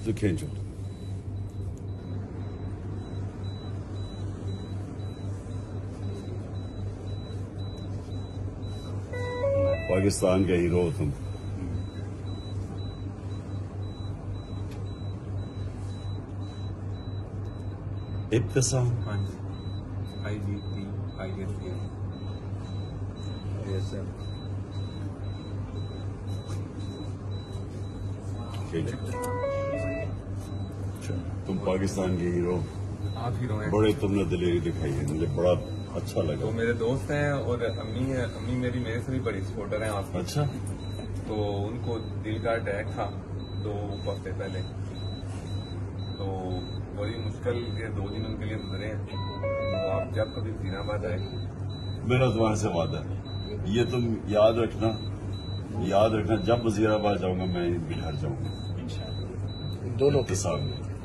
तो खींचो। पाकिस्तान के हीरो हो तुम। ابتسام हाँ जी IGT तुम पाकिस्तान के हीरो, आप हीरो हैं। बड़े तुमने दिलेरी दिखाई है, मुझे बड़ा अच्छा लगा। तो मेरे दोस्त हैं और अम्मी है, अम्मी मेरी मेरे से भी बड़ी सपोर्टर हैं आपकी। अच्छा, तो उनको दिल का अटैक था 2 हफ्ते पहले, तो बड़ी मुश्किल के 2 दिन उनके लिए गुजरे हैं। तो आप जब कभी वजीराबाद आए, मेरा तुम्हारे से वादा है, ये तुम याद रखना जब वजीराबाद जाऊंगा मैं बिहार जाऊंगा दोनों ابتسام